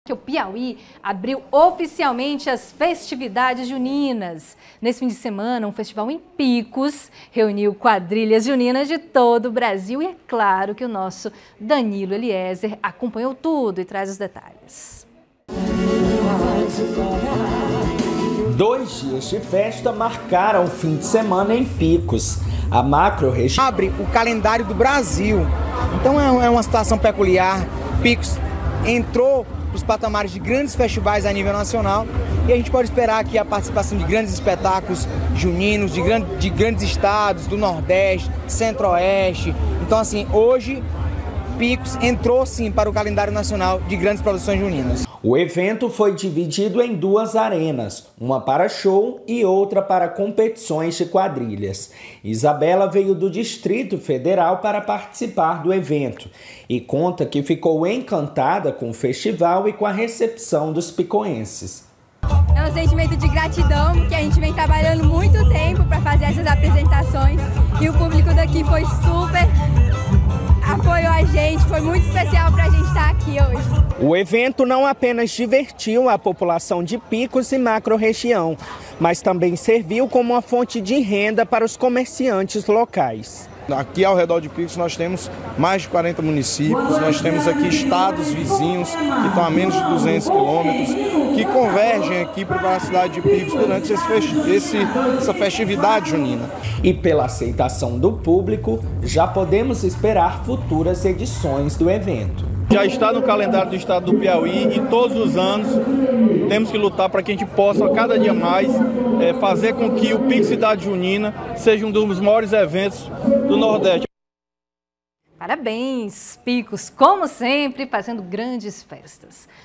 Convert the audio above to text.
Que o Piauí abriu oficialmente as festividades juninas. Nesse fim de semana, um festival em Picos reuniu quadrilhas juninas de todo o Brasil. E é claro que o nosso Danilo Eliezer acompanhou tudo e traz os detalhes. 2 dias de festa marcaram o fim de semana em Picos. A macro-região abre o calendário do Brasil. Então é uma situação peculiar. Picos entrou os patamares de grandes festivais a nível nacional e a gente pode esperar aqui a participação de grandes espetáculos juninos, de grandes estados, do Nordeste, Centro-Oeste. Então, assim, hoje Picos entrou sim para o calendário nacional de grandes produções juninas. O evento foi dividido em 2 arenas, uma para show e outra para competições de quadrilhas. Isabela veio do Distrito Federal para participar do evento e conta que ficou encantada com o festival e com a recepção dos picoenses. É um sentimento de gratidão, porque a gente vem trabalhando muito tempo para fazer essas apresentações e o público daqui foi super... apoiou a gente, foi muito especial para a gente estar aqui hoje. O evento não apenas divertiu a população de Picos e macro-região, mas também serviu como uma fonte de renda para os comerciantes locais. Aqui ao redor de Picos nós temos mais de 40 municípios, nós temos aqui estados vizinhos que estão a menos de 200 quilômetros, que convergem aqui para a cidade de Picos durante essa festividade junina. E pela aceitação do público, já podemos esperar futuras edições do evento. Já está no calendário do estado do Piauí e todos os anos temos que lutar para que a gente possa cada dia mais fazer com que o Picos Cidade Junina seja um dos maiores eventos do Nordeste. Parabéns, Picos, como sempre, fazendo grandes festas.